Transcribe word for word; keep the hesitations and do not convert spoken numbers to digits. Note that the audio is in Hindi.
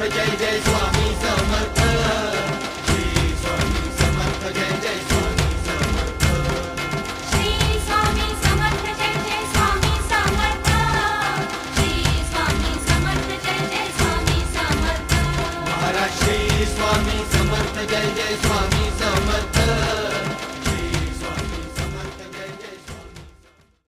जय जय स्वामी समर्थ। श्री स्वामी समर्थ जय जय स्वामी समर्थ। श्री स्वामी समर्थ जय जय स्वामी समर्थ। श्री स्वामी समर्थ जय जय स्वामी समर्थ। महाराज श्री स्वामी समर्थ जय जय स्वामी